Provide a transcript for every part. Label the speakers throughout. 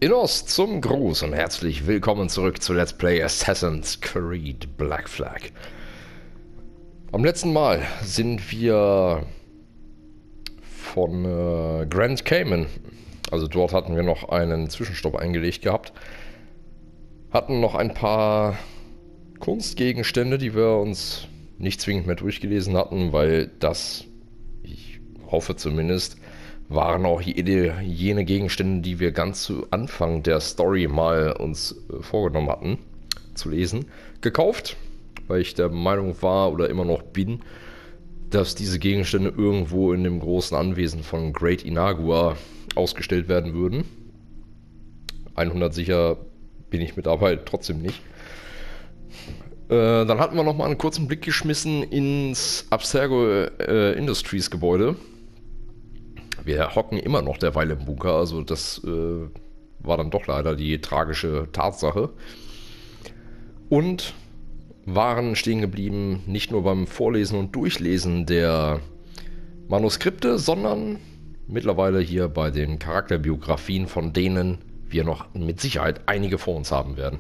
Speaker 1: Innos zum Gruß und herzlich willkommen zurück zu Let's Play Assassin's Creed Black Flag. Am letzten Mal sind wir von Grand Cayman, also dort hatten wir noch einen Zwischenstopp eingelegt gehabt, hatten noch ein paar Kunstgegenstände, die wir uns nicht zwingend mehr durchgelesen hatten, weil das, ich hoffe zumindest, waren auch jene Gegenstände, die wir ganz zu Anfang der Story mal uns vorgenommen hatten zu lesen, gekauft, weil ich der Meinung war oder immer noch bin, dass diese Gegenstände irgendwo in dem großen Anwesen von Great Inagua ausgestellt werden würden. 100 sicher bin ich mit dabei, trotzdem nicht. Dann hatten wir nochmal einen kurzen Blick geschmissen ins Abstergo Industries Gebäude. Wir hocken immer noch derweil im Bunker, also das war dann doch leider die tragische Tatsache. Und waren stehen geblieben, nicht nur beim Vorlesen und Durchlesen der Manuskripte, sondern mittlerweile hier bei den Charakterbiografien, von denen wir noch mit Sicherheit einige vor uns haben werden.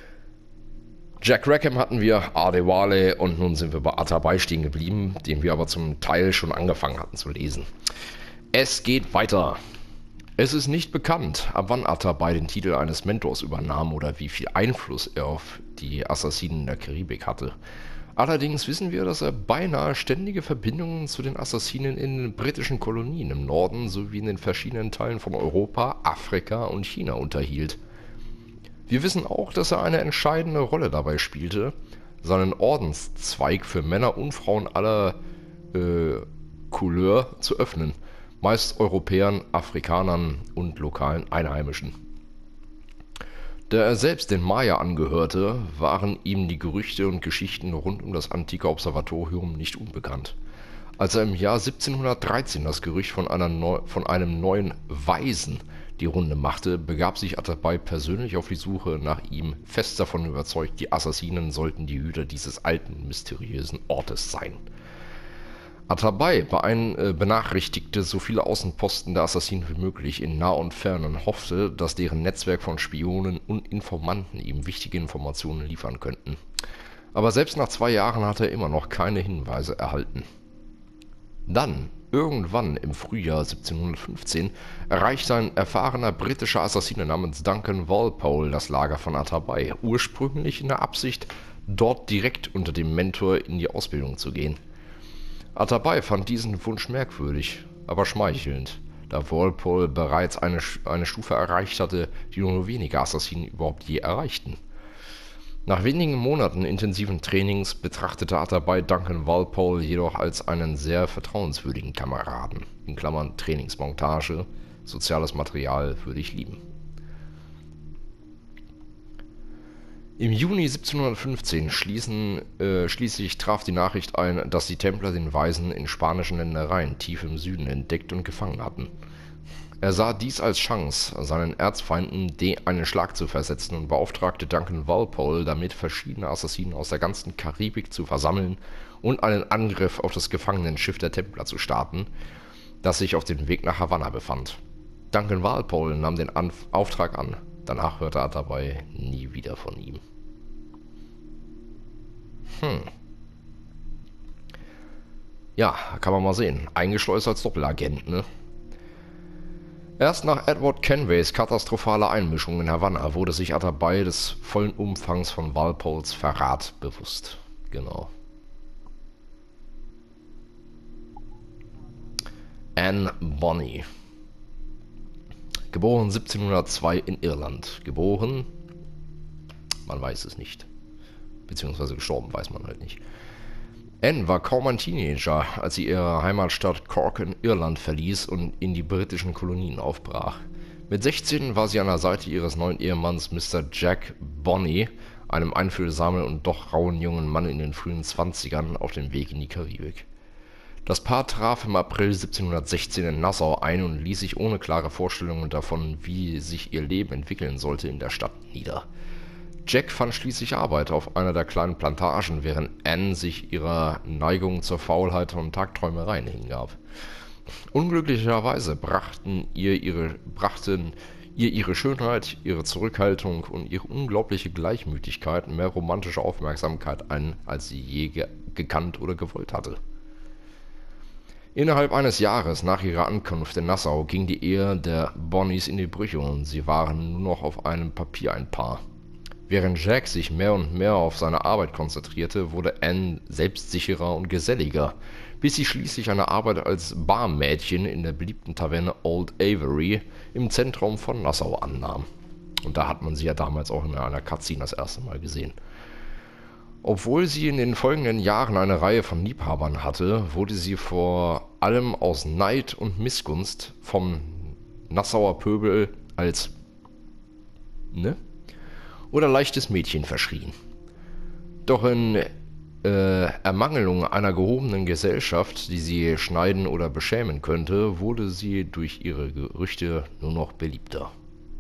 Speaker 1: Jack Rackham hatten wir, Adewale und nun sind wir bei Atabai stehen geblieben, den wir aber zum Teil schon angefangen hatten zu lesen. Es geht weiter. Es ist nicht bekannt, ab wann Atabai den Titel eines Mentors übernahm oder wie viel Einfluss er auf die Assassinen der Karibik hatte. Allerdings wissen wir, dass er beinahe ständige Verbindungen zu den Assassinen in den britischen Kolonien im Norden sowie in den verschiedenen Teilen von Europa, Afrika und China unterhielt. Wir wissen auch, dass er eine entscheidende Rolle dabei spielte, seinen Ordenszweig für Männer und Frauen aller Couleur zu öffnen, meist Europäern, Afrikanern und lokalen Einheimischen. Da er selbst den Maya angehörte, waren ihm die Gerüchte und Geschichten rund um das antike Observatorium nicht unbekannt. Als er im Jahr 1713 das Gerücht von einem neuen Weisen die Runde machte, begab sich Atabai persönlich auf die Suche nach ihm, fest davon überzeugt, die Assassinen sollten die Hüter dieses alten, mysteriösen Ortes sein. Atabai benachrichtigte so viele Außenposten der Assassinen wie möglich in nah und fern und hoffte, dass deren Netzwerk von Spionen und Informanten ihm wichtige Informationen liefern könnten. Aber selbst nach 2 Jahren hatte er immer noch keine Hinweise erhalten. Dann, irgendwann im Frühjahr 1715, erreichte ein erfahrener britischer Assassine namens Duncan Walpole das Lager von Atabai, ursprünglich in der Absicht, dort direkt unter dem Mentor in die Ausbildung zu gehen. Atabai fand diesen Wunsch merkwürdig, aber schmeichelnd, da Walpole bereits eine Stufe erreicht hatte, die nur wenige Assassinen überhaupt je erreichten. Nach wenigen Monaten intensiven Trainings betrachtete Atabai Duncan Walpole jedoch als einen sehr vertrauenswürdigen Kameraden, in Klammern Trainingsmontage, soziales Material würde ich lieben. Im Juni 1715 schließlich traf die Nachricht ein, dass die Templer den Weisen in spanischen Ländereien tief im Süden entdeckt und gefangen hatten. Er sah dies als Chance, seinen Erzfeinden einen Schlag zu versetzen und beauftragte Duncan Walpole damit, verschiedene Assassinen aus der ganzen Karibik zu versammeln und einen Angriff auf das Gefangenenschiff der Templer zu starten, das sich auf dem Weg nach Havanna befand. Duncan Walpole nahm den Auftrag an. Danach hörte Atabai nie wieder von ihm. Ja, kann man mal sehen. Eingeschleust als Doppelagent, ne? Erst nach Edward Kenways katastrophaler Einmischung in Havanna wurde sich Atabai des vollen Umfangs von Walpoles Verrat bewusst. Genau. Anne Bonny. Geboren 1702 in Irland. Geboren, man weiß es nicht. Beziehungsweise gestorben, weiß man halt nicht. Anne war kaum ein Teenager, als sie ihre Heimatstadt Cork in Irland verließ und in die britischen Kolonien aufbrach. Mit 16 war sie an der Seite ihres neuen Ehemanns Mr. Jack Bonny, einem einfühlsamen und doch rauen jungen Mann in den frühen 20ern, auf dem Weg in die Karibik. Das Paar traf im April 1716 in Nassau ein und ließ sich ohne klare Vorstellungen davon, wie sich ihr Leben entwickeln sollte, in der Stadt nieder. Jack fand schließlich Arbeit auf einer der kleinen Plantagen, während Anne sich ihrer Neigung zur Faulheit und Tagträumereien hingab. Unglücklicherweise brachten ihr ihre Schönheit, ihre Zurückhaltung und ihre unglaubliche Gleichmütigkeit mehr romantische Aufmerksamkeit ein, als sie je gekannt oder gewollt hatte. Innerhalb eines Jahres nach ihrer Ankunft in Nassau ging die Ehe der Bonnies in die Brüche und sie waren nur noch auf einem Papier ein Paar. Während Jack sich mehr und mehr auf seine Arbeit konzentrierte, wurde Anne selbstsicherer und geselliger, bis sie schließlich eine Arbeit als Barmädchen in der beliebten Taverne Old Avery im Zentrum von Nassau annahm. Und da hat man sie ja damals auch in einer Cutscene das erste Mal gesehen. Obwohl sie in den folgenden Jahren eine Reihe von Liebhabern hatte, wurde sie vor allem aus Neid und Missgunst vom Nassauer Pöbel als oder leichtes Mädchen verschrien. Doch in Ermangelung einer gehobenen Gesellschaft, die sie schneiden oder beschämen könnte, wurde sie durch ihre Gerüchte nur noch beliebter.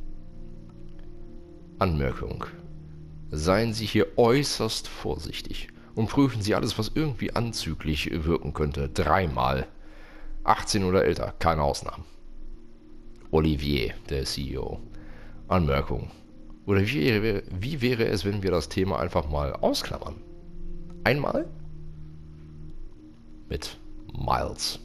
Speaker 1: Anmerkung: Seien Sie hier äußerst vorsichtig und prüfen Sie alles, was irgendwie anzüglich wirken könnte, dreimal. 18 oder älter, keine Ausnahmen. Olivier, der CEO. Anmerkung: Oder wie wäre es, wenn wir das Thema einfach mal ausklammern? Einmal? Mit Miles.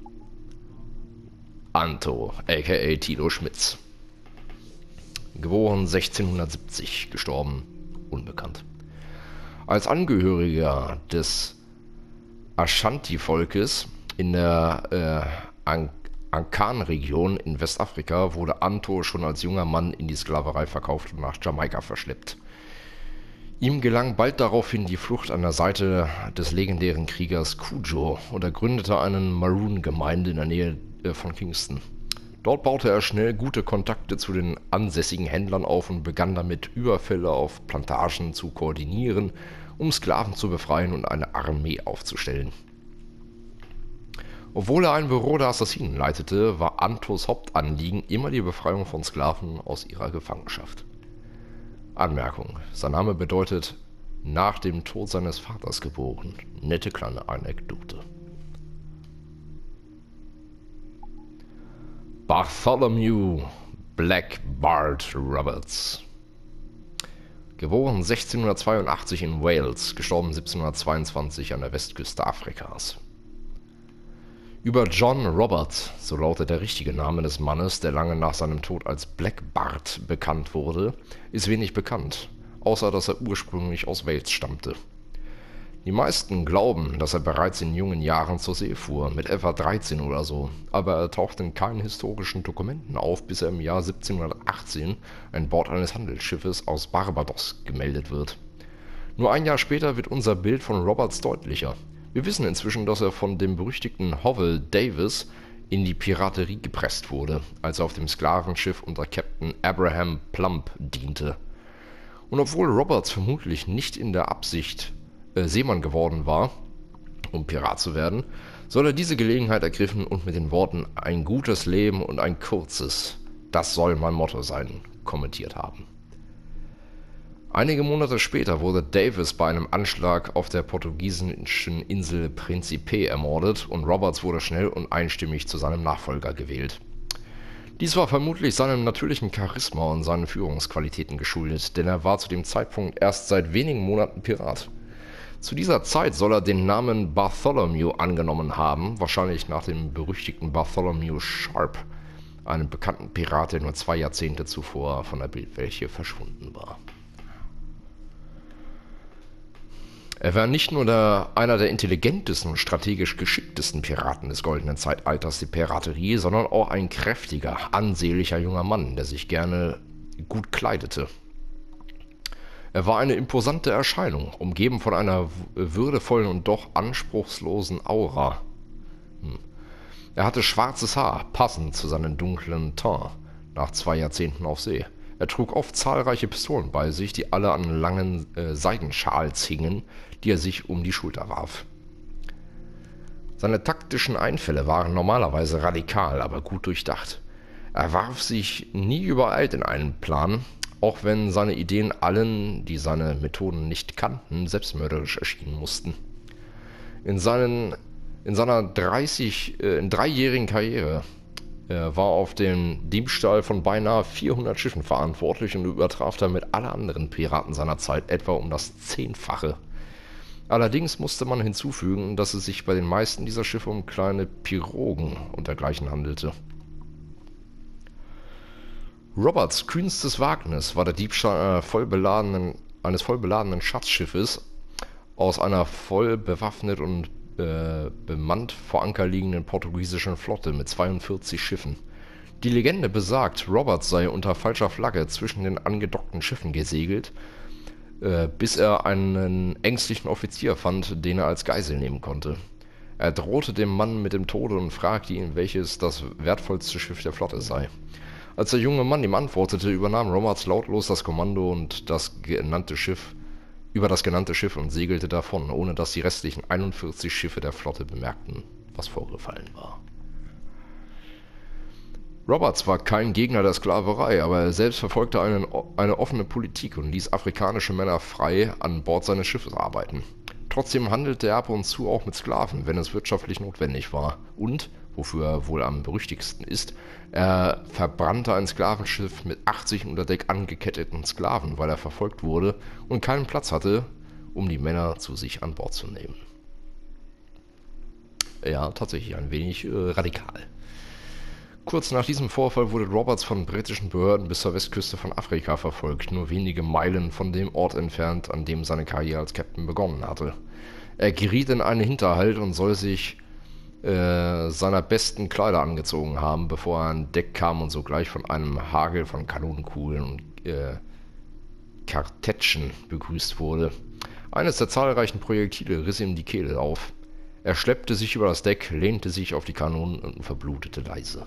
Speaker 1: Anto, aka Tilo Schmitz. Geboren 1670, gestorben unbekannt. Als Angehöriger des Ashanti-Volkes in der Ankhan-Region in Westafrika wurde Anto schon als junger Mann in die Sklaverei verkauft und nach Jamaika verschleppt. Ihm gelang bald daraufhin die Flucht an der Seite des legendären Kriegers Cudjo und er gründete eine Maroon-Gemeinde in der Nähe von Kingston. Dort baute er schnell gute Kontakte zu den ansässigen Händlern auf und begann damit, Überfälle auf Plantagen zu koordinieren, um Sklaven zu befreien und eine Armee aufzustellen. Obwohl er ein Büro der Assassinen leitete, war Antos Hauptanliegen immer die Befreiung von Sklaven aus ihrer Gefangenschaft. Anmerkung: Sein Name bedeutet nach dem Tod seines Vaters geboren. Nette kleine Anekdote. Bartholomew Black Bart Roberts. Geboren 1682 in Wales, gestorben 1722 an der Westküste Afrikas. Über John Robert, so lautet der richtige Name des Mannes, der lange nach seinem Tod als Black Bart bekannt wurde, ist wenig bekannt, außer dass er ursprünglich aus Wales stammte. Die meisten glauben, dass er bereits in jungen Jahren zur See fuhr, mit etwa 13 oder so, aber er taucht in keinen historischen Dokumenten auf, bis er im Jahr 1718 an Bord eines Handelsschiffes aus Barbados gemeldet wird. Nur ein Jahr später wird unser Bild von Roberts deutlicher. Wir wissen inzwischen, dass er von dem berüchtigten Hovell Davis in die Piraterie gepresst wurde, als er auf dem Sklavenschiff unter Captain Abraham Plumb diente. Und obwohl Roberts vermutlich nicht in der Absicht Seemann geworden war, um Pirat zu werden, soll er diese Gelegenheit ergriffen und mit den Worten „Ein gutes Leben und ein kurzes, das soll mein Motto sein“, kommentiert haben. Einige Monate später wurde Davis bei einem Anschlag auf der portugiesischen Insel Príncipe ermordet und Roberts wurde schnell und einstimmig zu seinem Nachfolger gewählt. Dies war vermutlich seinem natürlichen Charisma und seinen Führungsqualitäten geschuldet, denn er war zu dem Zeitpunkt erst seit wenigen Monaten Pirat. Zu dieser Zeit soll er den Namen Bartholomew angenommen haben, wahrscheinlich nach dem berüchtigten Bartholomew Sharp, einem bekannten Pirat, der nur 2 Jahrzehnte zuvor von der Bildfläche verschwunden war. Er war nicht nur einer der intelligentesten und strategisch geschicktesten Piraten des goldenen Zeitalters der Piraterie, sondern auch ein kräftiger, ansehnlicher junger Mann, der sich gerne gut kleidete. Er war eine imposante Erscheinung, umgeben von einer würdevollen und doch anspruchslosen Aura. Er hatte schwarzes Haar, passend zu seinem dunklen Teint, nach 2 Jahrzehnten auf See. Er trug oft zahlreiche Pistolen bei sich, die alle an langen Seidenschals hingen, die er sich um die Schulter warf. Seine taktischen Einfälle waren normalerweise radikal, aber gut durchdacht. Er warf sich nie übereilt in einen Plan, auch wenn seine Ideen allen, die seine Methoden nicht kannten, selbstmörderisch erschienen mussten. In seiner 3-jährigen Karriere Er war auf den Diebstahl von beinahe 400 Schiffen verantwortlich und übertraf damit alle anderen Piraten seiner Zeit etwa um das 10-fache. Allerdings musste man hinzufügen, dass es sich bei den meisten dieser Schiffe um kleine Pirogen und dergleichen handelte. Roberts kühnstes Wagnis war der Diebstahl eines voll beladenen Schatzschiffes aus einer voll bewaffnet und bemannt vor Anker liegenden portugiesischen Flotte mit 42 Schiffen. Die Legende besagt, Roberts sei unter falscher Flagge zwischen den angedockten Schiffen gesegelt, bis er einen ängstlichen Offizier fand, den er als Geisel nehmen konnte. Er drohte dem Mann mit dem Tode und fragte ihn, welches das wertvollste Schiff der Flotte sei. Als der junge Mann ihm antwortete, übernahm Roberts lautlos das Kommando und über das genannte Schiff und segelte davon, ohne dass die restlichen 41 Schiffe der Flotte bemerkten, was vorgefallen war. Roberts war kein Gegner der Sklaverei, aber er selbst verfolgte eine offene Politik und ließ afrikanische Männer frei an Bord seines Schiffes arbeiten. Trotzdem handelte er ab und zu auch mit Sklaven, wenn es wirtschaftlich notwendig war. Und, wofür er wohl am berüchtigsten ist, er verbrannte ein Sklavenschiff mit 80 unter Deck angeketteten Sklaven, weil er verfolgt wurde und keinen Platz hatte, um die Männer zu sich an Bord zu nehmen. Ja, tatsächlich ein wenig radikal. Kurz nach diesem Vorfall wurde Roberts von britischen Behörden bis zur Westküste von Afrika verfolgt, nur wenige Meilen von dem Ort entfernt, an dem seine Karriere als Captain begonnen hatte. Er geriet in einen Hinterhalt und soll sich seiner besten Kleider angezogen haben, bevor er an Deck kam und sogleich von einem Hagel von Kanonenkugeln und Kartätschen begrüßt wurde. Eines der zahlreichen Projektile riss ihm die Kehle auf. Er schleppte sich über das Deck, lehnte sich auf die Kanonen und verblutete leise.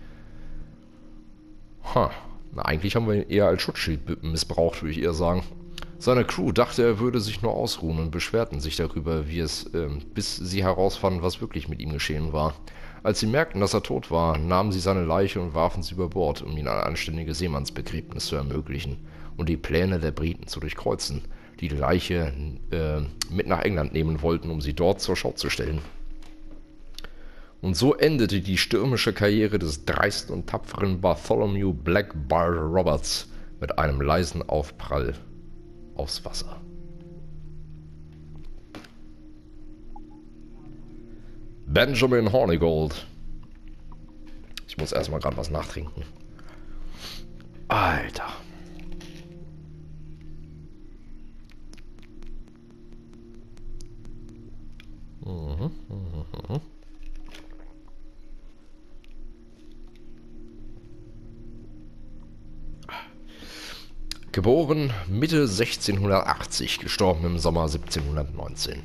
Speaker 1: Na, eigentlich haben wir ihn eher als Schutzschild missbraucht, würde ich eher sagen. Seine Crew dachte, er würde sich nur ausruhen und beschwerten sich darüber, bis sie herausfanden, was wirklich mit ihm geschehen war. Als sie merkten, dass er tot war, nahmen sie seine Leiche und warfen sie über Bord, um ihm ein anständiges Seemannsbegräbnis zu ermöglichen und die Pläne der Briten zu durchkreuzen, die Leiche mit nach England nehmen wollten, um sie dort zur Schau zu stellen. Und so endete die stürmische Karriere des dreisten und tapferen Bartholomew Blackbeard Roberts mit einem leisen Aufprall aufs Wasser. Benjamin Hornigold. Ich muss erstmal gerade was nachtrinken. Alter. Geboren Mitte 1680, gestorben im Sommer 1719.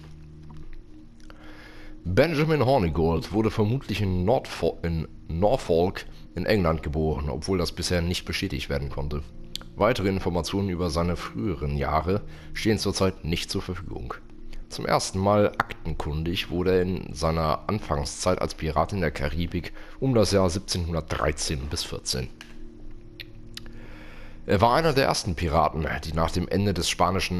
Speaker 1: Benjamin Hornigold wurde vermutlich in Norfolk in England geboren, obwohl das bisher nicht bestätigt werden konnte. Weitere Informationen über seine früheren Jahre stehen zurzeit nicht zur Verfügung. Zum ersten Mal aktenkundig wurde er in seiner Anfangszeit als Pirat in der Karibik um das Jahr 1713 bis 14. Er war einer der ersten Piraten, die nach dem Ende des spanischen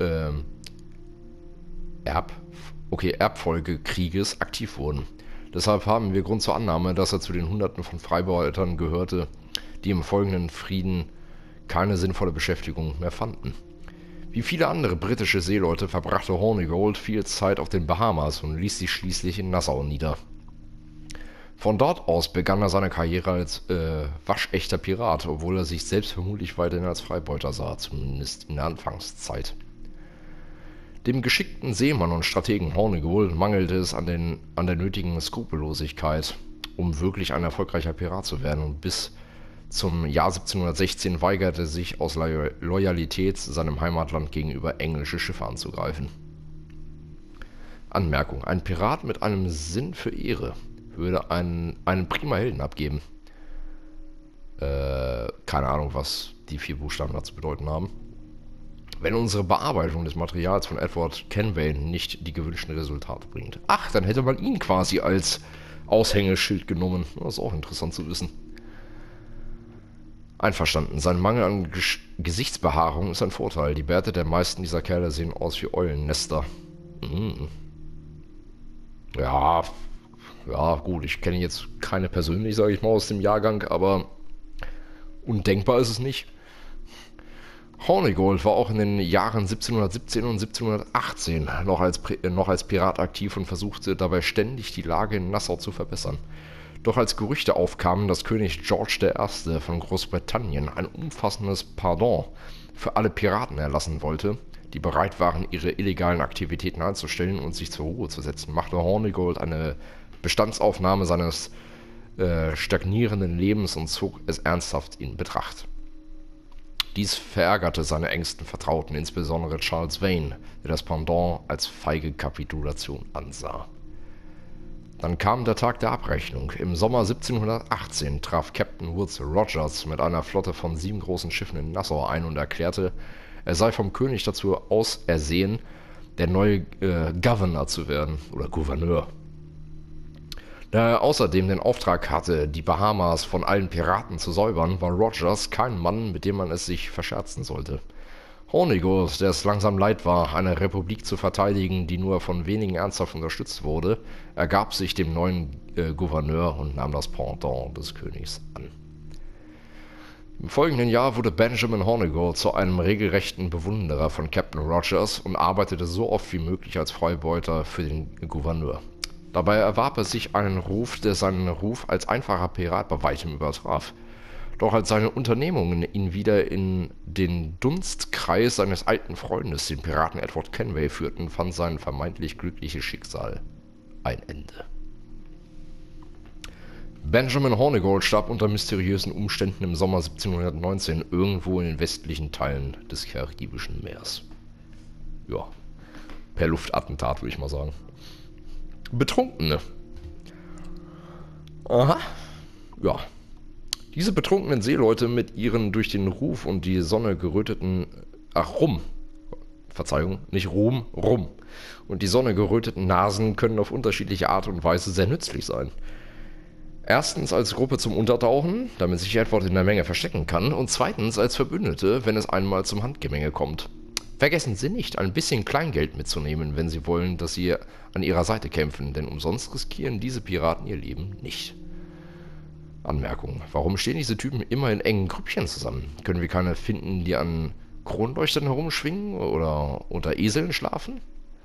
Speaker 1: Erbfolgekrieges aktiv wurden. Deshalb haben wir Grund zur Annahme, dass er zu den Hunderten von Freibeutern gehörte, die im folgenden Frieden keine sinnvolle Beschäftigung mehr fanden. Wie viele andere britische Seeleute verbrachte Hornigold viel Zeit auf den Bahamas und ließ sich schließlich in Nassau nieder. Von dort aus begann er seine Karriere als waschechter Pirat, obwohl er sich selbst vermutlich weiterhin als Freibeuter sah, zumindest in der Anfangszeit. Dem geschickten Seemann und Strategen Hornigold mangelte es an der nötigen Skrupellosigkeit, um wirklich ein erfolgreicher Pirat zu werden, und bis zum Jahr 1716 weigerte sich aus Loyalität seinem Heimatland gegenüber englische Schiffe anzugreifen. Anmerkung: Ein Pirat mit einem Sinn für Ehre würde einen prima Helden abgeben. Keine Ahnung, was die 4 Buchstaben da zu bedeuten haben. Wenn unsere Bearbeitung des Materials von Edward Kenway nicht die gewünschten Resultate bringt. Ach, dann hätte man ihn quasi als Aushängeschild genommen. Das ist auch interessant zu wissen. Einverstanden. Sein Mangel an Gesichtsbehaarung ist ein Vorteil. Die Bärte der meisten dieser Kerle sehen aus wie Eulennester. Ja, ja gut, ich kenne jetzt keine persönlich, sage ich mal, aus dem Jahrgang, aber undenkbar ist es nicht. Hornigold war auch in den Jahren 1717 und 1718 noch als Pirat aktiv und versuchte dabei ständig die Lage in Nassau zu verbessern. Doch als Gerüchte aufkamen, dass König George I. von Großbritannien ein umfassendes Pardon für alle Piraten erlassen wollte, die bereit waren, ihre illegalen Aktivitäten einzustellen und sich zur Ruhe zu setzen, machte Hornigold eine Bestandsaufnahme seines stagnierenden Lebens und zog es ernsthaft in Betracht. Dies verärgerte seine engsten Vertrauten, insbesondere Charles Vane, der das Pendant als feige Kapitulation ansah. Dann kam der Tag der Abrechnung. Im Sommer 1718 traf Captain Woodes Rogers mit einer Flotte von 7 großen Schiffen in Nassau ein und erklärte, er sei vom König dazu ausersehen, der neue Governor zu werden, oder Gouverneur. Da er außerdem den Auftrag hatte, die Bahamas von allen Piraten zu säubern, war Rogers kein Mann, mit dem man es sich verscherzen sollte. Hornigold, der es langsam leid war, eine Republik zu verteidigen, die nur von wenigen ernsthaft unterstützt wurde, ergab sich dem neuen Gouverneur und nahm das Pendant des Königs an. Im folgenden Jahr wurde Benjamin Hornigold zu einem regelrechten Bewunderer von Captain Rogers und arbeitete so oft wie möglich als Freibeuter für den Gouverneur. Dabei erwarb er sich einen Ruf, der seinen Ruf als einfacher Pirat bei weitem übertraf. Doch als seine Unternehmungen ihn wieder in den Dunstkreis seines alten Freundes, den Piraten Edward Kenway, führten, fand sein vermeintlich glückliches Schicksal ein Ende. Benjamin Hornigold starb unter mysteriösen Umständen im Sommer 1719 irgendwo in den westlichen Teilen des Karibischen Meeres. Ja, per Luftattentat würde ich mal sagen. Betrunkene. Aha. Ja. Diese betrunkenen Seeleute mit ihren durch den Ruf und die Sonne geröteten... Rum. Verzeihung, nicht Ruhm, Rum. Und die Sonne geröteten Nasen können auf unterschiedliche Art und Weise sehr nützlich sein. Erstens als Gruppe zum Untertauchen, damit sich Edward in der Menge verstecken kann. Und zweitens als Verbündete, wenn es einmal zum Handgemenge kommt. Vergessen Sie nicht, ein bisschen Kleingeld mitzunehmen, wenn Sie wollen, dass Sie an Ihrer Seite kämpfen, denn umsonst riskieren diese Piraten ihr Leben nicht. Anmerkung: Warum stehen diese Typen immer in engen Grüppchen zusammen? Können wir keine finden, die an Kronleuchtern herumschwingen oder unter Eseln schlafen?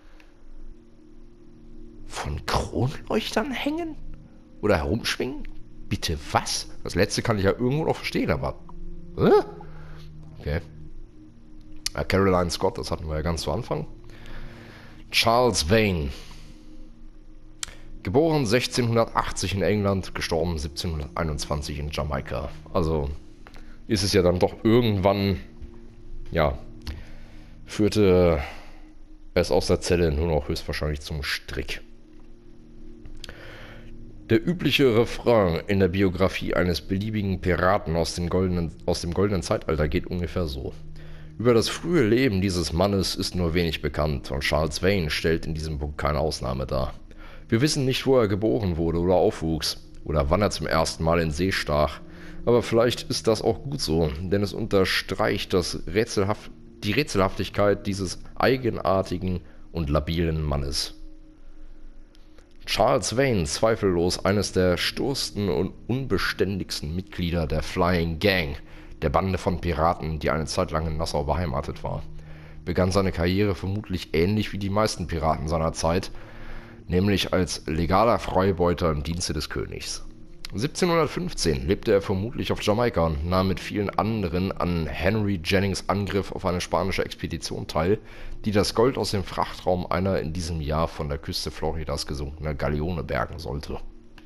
Speaker 1: Von Kronleuchtern hängen? Oder herumschwingen? Bitte was? Das letzte kann ich ja irgendwo noch verstehen, aber... Okay. Caroline Scott, das hatten wir ja ganz zu Anfang. Charles Vane. Geboren 1680 in England, gestorben 1721 in Jamaika. Also ist es ja dann doch irgendwann, ja, führte es aus der Zelle nur noch höchstwahrscheinlich zum Strick. Der übliche Refrain in der Biografie eines beliebigen Piraten aus dem goldenen Zeitalter geht ungefähr so. Über das frühe Leben dieses Mannes ist nur wenig bekannt und Charles Vane stellt in diesem Punkt keine Ausnahme dar. Wir wissen nicht, wo er geboren wurde oder aufwuchs oder wann er zum ersten Mal in See stach, aber vielleicht ist das auch gut so, denn es unterstreicht die Rätselhaftigkeit dieses eigenartigen und labilen Mannes. Charles Vane, zweifellos eines der stursten und unbeständigsten Mitglieder der Flying Gang, der Bande von Piraten, die eine Zeit lang in Nassau beheimatet war, begann seine Karriere vermutlich ähnlich wie die meisten Piraten seiner Zeit, nämlich als legaler Freibeuter im Dienste des Königs. 1715 lebte er vermutlich auf Jamaika und nahm mit vielen anderen an Henry Jennings' Angriff auf eine spanische Expedition teil, die das Gold aus dem Frachtraum einer in diesem Jahr von der Küste Floridas gesunkenen Galeone bergen sollte.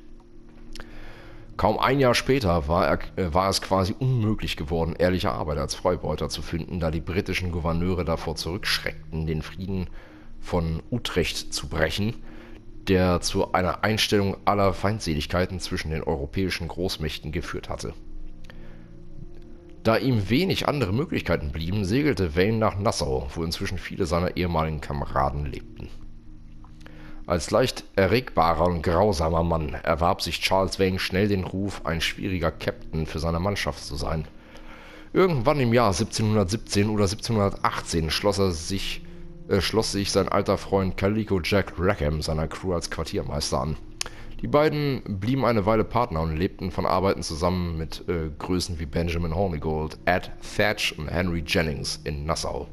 Speaker 1: Kaum ein Jahr später war es quasi unmöglich geworden, ehrliche Arbeit als Freibeuter zu finden, da die britischen Gouverneure davor zurückschreckten, den Frieden von Utrecht zu brechen, der zu einer Einstellung aller Feindseligkeiten zwischen den europäischen Großmächten geführt hatte. Da ihm wenig andere Möglichkeiten blieben, segelte Vane nach Nassau, wo inzwischen viele seiner ehemaligen Kameraden lebten. Als leicht erregbarer und grausamer Mann erwarb sich Charles Vane schnell den Ruf, ein schwieriger Captain für seine Mannschaft zu sein. Irgendwann im Jahr 1717 oder 1718 schloss sich sein alter Freund Calico Jack Rackham seiner Crew als Quartiermeister an. Die beiden blieben eine Weile Partner und lebten von Arbeiten zusammen mit Größen wie Benjamin Hornigold, Ed Thatch und Henry Jennings in Nassau.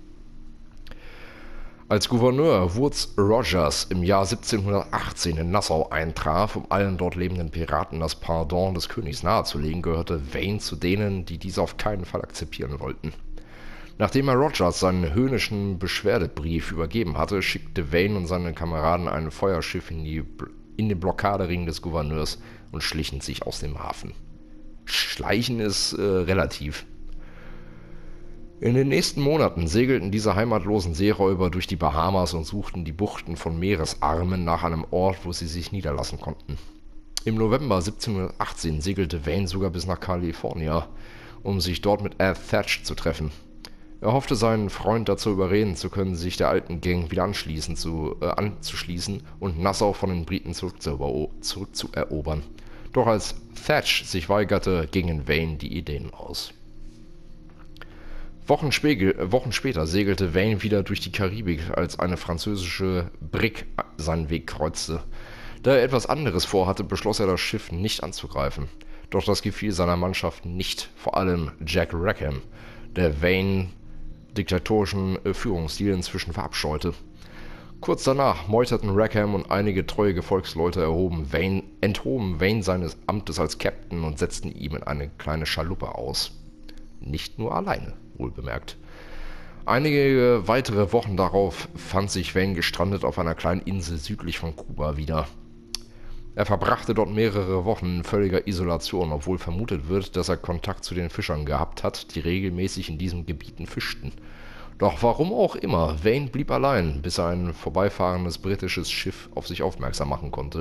Speaker 1: Als Gouverneur Woodes Rogers im Jahr 1718 in Nassau eintraf, um allen dort lebenden Piraten das Pardon des Königs nahezulegen, gehörte Vane zu denen, die dies auf keinen Fall akzeptieren wollten. Nachdem er Rogers seinen höhnischen Beschwerdebrief übergeben hatte, schickte Vane und seine Kameraden ein Feuerschiff in den Blockadering des Gouverneurs und schlichen sich aus dem Hafen. Schleichen ist relativ. In den nächsten Monaten segelten diese heimatlosen Seeräuber durch die Bahamas und suchten die Buchten von Meeresarmen nach einem Ort, wo sie sich niederlassen konnten. Im November 1718 segelte Vane sogar bis nach Kalifornien, um sich dort mit Ed Thatch zu treffen. Er hoffte, seinen Freund dazu überreden zu können, sich der alten Gang wieder anzuschließen und Nassau von den Briten zurückzuerobern. Doch als Thatch sich weigerte, gingen Vane die Ideen aus. Wochen später segelte Vane wieder durch die Karibik, als eine französische Brigg seinen Weg kreuzte. Da er etwas anderes vorhatte, beschloss er, das Schiff nicht anzugreifen. Doch das gefiel seiner Mannschaft nicht, vor allem Jack Rackham, der Vane diktatorischen Führungsstil inzwischen verabscheute. Kurz danach meuterten Rackham und einige treue Gefolgsleute enthoben Vane seines Amtes als Captain und setzten ihm in eine kleine Schaluppe aus. Nicht nur alleine, wohlbemerkt. Einige weitere Wochen darauf fand sich Vane gestrandet auf einer kleinen Insel südlich von Kuba wieder. Er verbrachte dort mehrere Wochen in völliger Isolation, obwohl vermutet wird, dass er Kontakt zu den Fischern gehabt hat, die regelmäßig in diesen Gebieten fischten. Doch warum auch immer, Vane blieb allein, bis er ein vorbeifahrendes britisches Schiff auf sich aufmerksam machen konnte.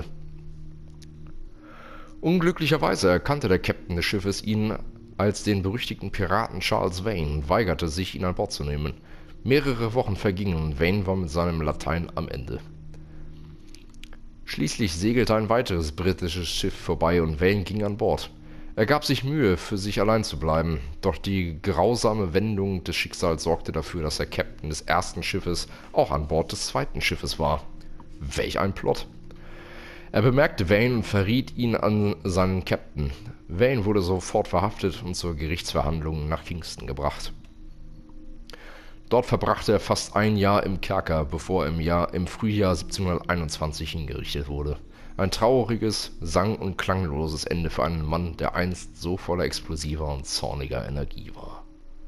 Speaker 1: Unglücklicherweise erkannte der Captain des Schiffes ihn als den berüchtigten Piraten Charles Vane und weigerte sich, ihn an Bord zu nehmen. Mehrere Wochen vergingen und Vane war mit seinem Latein am Ende. Schließlich segelte ein weiteres britisches Schiff vorbei und Vane ging an Bord. Er gab sich Mühe, für sich allein zu bleiben, doch die grausame Wendung des Schicksals sorgte dafür, dass der Captain des ersten Schiffes auch an Bord des zweiten Schiffes war. Welch ein Plot! Er bemerkte Vane und verriet ihn an seinen Captain. Vane wurde sofort verhaftet und zur Gerichtsverhandlung nach Kingston gebracht. Dort verbrachte er fast ein Jahr im Kerker, bevor er im Frühjahr 1721 hingerichtet wurde. Ein trauriges, sang- und klangloses Ende für einen Mann, der einst so voller explosiver und zorniger Energie war.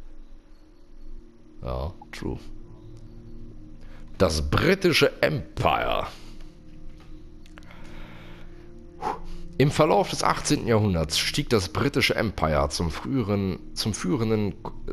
Speaker 1: Ja, true. Das britische Empire. Im Verlauf des 18. Jahrhunderts stieg das britische Empire zur führenden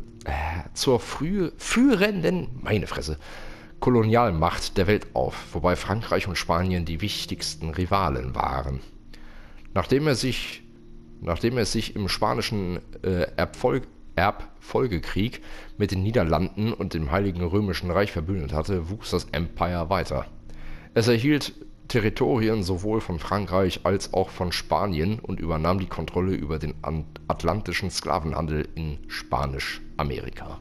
Speaker 1: Kolonialmacht der Welt auf, wobei Frankreich und Spanien die wichtigsten Rivalen waren. Nachdem es sich im Spanischen Erbfolgekrieg mit den Niederlanden und dem Heiligen Römischen Reich verbündet hatte, wuchs das Empire weiter. Es erhielt Territorien sowohl von Frankreich als auch von Spanien und übernahm die Kontrolle über den atlantischen Sklavenhandel in Spanisch-Amerika.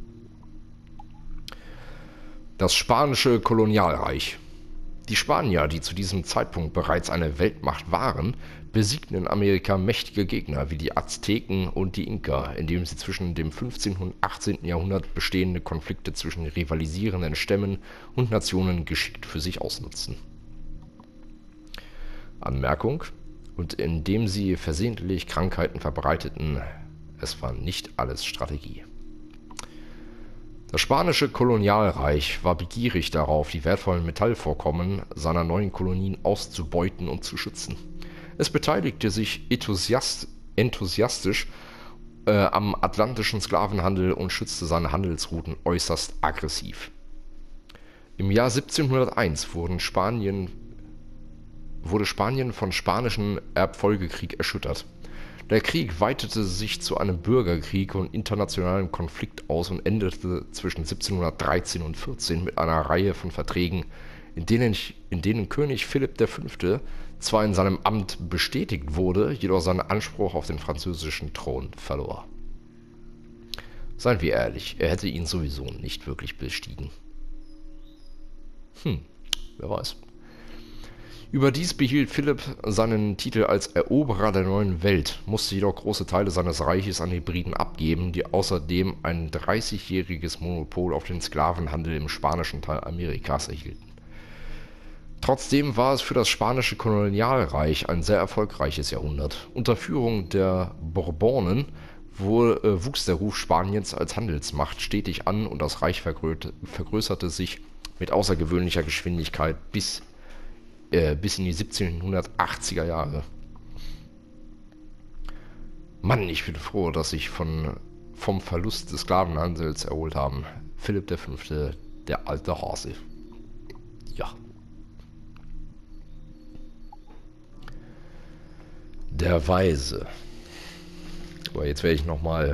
Speaker 1: Das spanische Kolonialreich. Die Spanier, die zu diesem Zeitpunkt bereits eine Weltmacht waren, besiegten in Amerika mächtige Gegner wie die Azteken und die Inka, indem sie zwischen dem 15. und 18. Jahrhundert bestehende Konflikte zwischen rivalisierenden Stämmen und Nationen geschickt für sich ausnutzten. Anmerkung: und indem sie versehentlich Krankheiten verbreiteten, es war nicht alles Strategie. Das spanische Kolonialreich war begierig darauf, die wertvollen Metallvorkommen seiner neuen Kolonien auszubeuten und zu schützen. Es beteiligte sich enthusiastisch am atlantischen Sklavenhandel und schützte seine Handelsrouten äußerst aggressiv. Im Jahr 1701 wurde Spanien von Spanischem Erbfolgekrieg erschüttert. Der Krieg weitete sich zu einem Bürgerkrieg und internationalen Konflikt aus und endete zwischen 1713 und 14 mit einer Reihe von Verträgen, in denen König Philipp V. zwar in seinem Amt bestätigt wurde, jedoch seinen Anspruch auf den französischen Thron verlor. Seien wir ehrlich, er hätte ihn sowieso nicht wirklich bestiegen. Wer weiß. Überdies behielt Philipp seinen Titel als Eroberer der neuen Welt, musste jedoch große Teile seines Reiches an die Briten abgeben, die außerdem ein 30-jähriges Monopol auf den Sklavenhandel im spanischen Teil Amerikas erhielten. Trotzdem war es für das spanische Kolonialreich ein sehr erfolgreiches Jahrhundert. Unter Führung der Bourbonen wuchs der Ruf Spaniens als Handelsmacht stetig an und das Reich vergrößerte sich mit außergewöhnlicher Geschwindigkeit bis in die 1780er Jahre. Mann, ich bin froh, dass sich vom Verlust des Sklavenhandels erholt haben. Philipp V., der alte Hase. Ja. Der Weise. Aber jetzt werde ich nochmal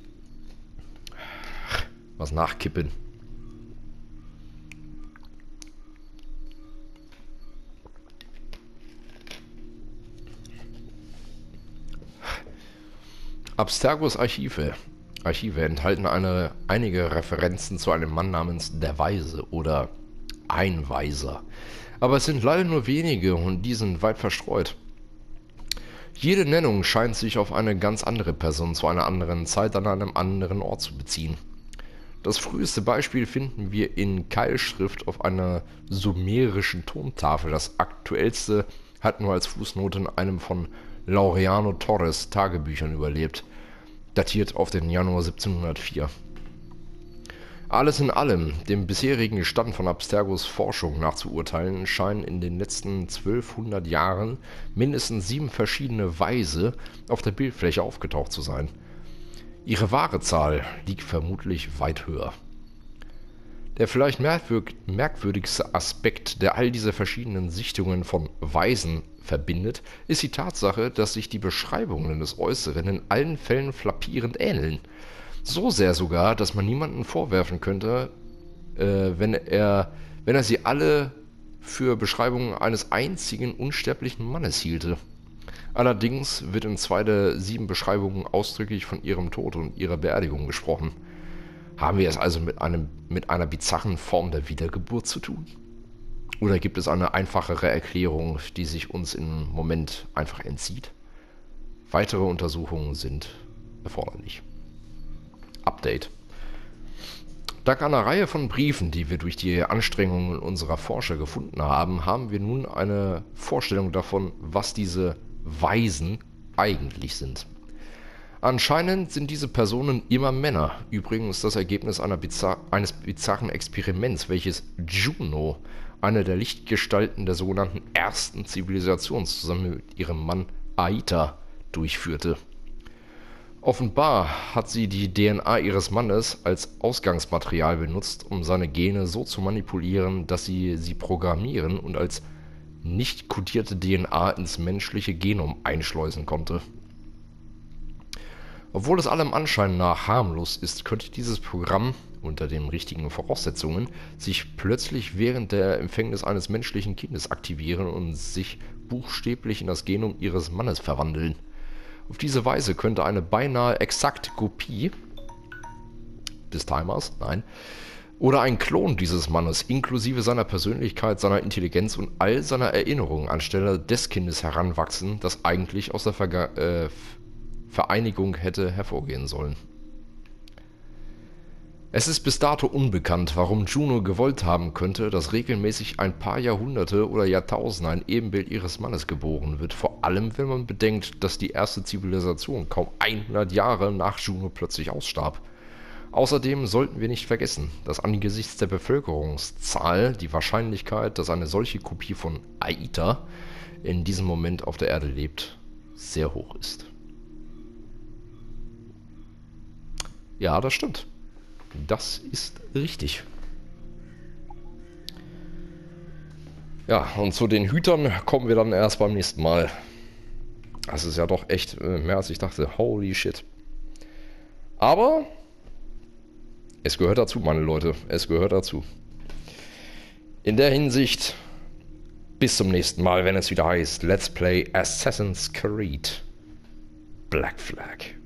Speaker 1: was nachkippen. Abstergos Archive enthalten einige Referenzen zu einem Mann namens der Weise oder ein Weiser. Aber es sind leider nur wenige und die sind weit verstreut. Jede Nennung scheint sich auf eine ganz andere Person zu einer anderen Zeit an einem anderen Ort zu beziehen. Das früheste Beispiel finden wir in Keilschrift auf einer sumerischen Tontafel. Das aktuellste hat nur als Fußnote in einem von Laureano Torres Tagebüchern überlebt, datiert auf den Januar 1704. Alles in allem, dem bisherigen Stand von Abstergos Forschung nach zu urteilen, scheinen in den letzten 1200 Jahren mindestens 7 verschiedene Weise auf der Bildfläche aufgetaucht zu sein. Ihre wahre Zahl liegt vermutlich weit höher. Der vielleicht merkwürdigste Aspekt, der all diese verschiedenen Sichtungen von Weisen verbindet, ist die Tatsache, dass sich die Beschreibungen des Äußeren in allen Fällen flappierend ähneln. So sehr sogar, dass man niemanden vorwerfen könnte, wenn er sie alle für Beschreibungen eines einzigen unsterblichen Mannes hielte. Allerdings wird in 2 der 7 Beschreibungen ausdrücklich von ihrem Tod und ihrer Beerdigung gesprochen. Haben wir es also mit einer bizarren Form der Wiedergeburt zu tun? Oder gibt es eine einfachere Erklärung, die sich uns im Moment einfach entzieht? Weitere Untersuchungen sind erforderlich. Update. Dank einer Reihe von Briefen, die wir durch die Anstrengungen unserer Forscher gefunden haben, haben wir nun eine Vorstellung davon, was diese Weisen eigentlich sind. Anscheinend sind diese Personen immer Männer, übrigens das Ergebnis eines bizarren Experiments, welches Juno, eine der Lichtgestalten der sogenannten ersten Zivilisation, zusammen mit ihrem Mann Aita durchführte. Offenbar hat sie die DNA ihres Mannes als Ausgangsmaterial benutzt, um seine Gene so zu manipulieren, dass sie programmieren und als nicht kodierte DNA ins menschliche Genom einschleusen konnte. Obwohl es allem Anschein nach harmlos ist, könnte dieses Programm, unter den richtigen Voraussetzungen, sich plötzlich während der Empfängnis eines menschlichen Kindes aktivieren und sich buchstäblich in das Genom ihres Mannes verwandeln. Auf diese Weise könnte eine beinahe exakte Kopie des Timers, oder ein Klon dieses Mannes inklusive seiner Persönlichkeit, seiner Intelligenz und all seiner Erinnerungen anstelle des Kindes heranwachsen, das eigentlich aus der Vereinigung hätte hervorgehen sollen. Es ist bis dato unbekannt, warum Juno gewollt haben könnte, dass regelmäßig ein paar Jahrhunderte oder Jahrtausende ein Ebenbild ihres Mannes geboren wird, vor allem wenn man bedenkt, dass die erste Zivilisation kaum 100 Jahre nach Juno plötzlich ausstarb. Außerdem sollten wir nicht vergessen, dass angesichts der Bevölkerungszahl die Wahrscheinlichkeit, dass eine solche Kopie von Aita in diesem Moment auf der Erde lebt, sehr hoch ist. Ja, das stimmt. Das ist richtig. Ja, und zu den Hütern kommen wir dann erst beim nächsten Mal. Das ist ja doch echt mehr als ich dachte. Holy shit. Aber es gehört dazu, meine Leute. Es gehört dazu. In der Hinsicht, bis zum nächsten Mal, wenn es wieder heißt Let's Play Assassin's Creed Black Flag.